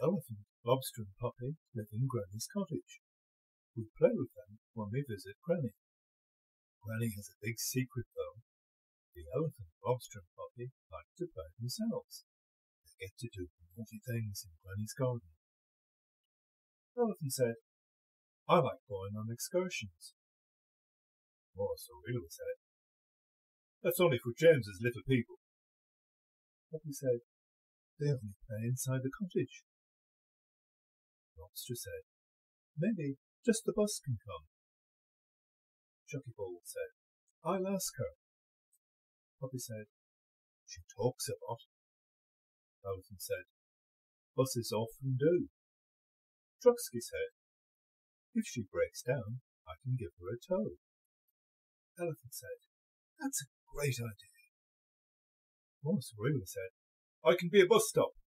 Elephant, Lobster and Puppy live in Granny's cottage. We play with them when we visit Granny. Granny has a big secret though. The Elephant, Lobster and Puppy like to play themselves. They get to do naughty things in Granny's garden. Elephant said, I like going on excursions. Morris O'Reilly said, That's only for James's little people. Puppy said, They only play inside the cottage. Lobster said, Maybe just the bus can come. Chucky Ball said, I'll ask her. Puppy said, She talks a lot. Elephant said, Buses often do. Trucksky said, If she breaks down, I can give her a tow. Elephant said, That's a great idea. Morris O'Reilly said, I can be a bus stop.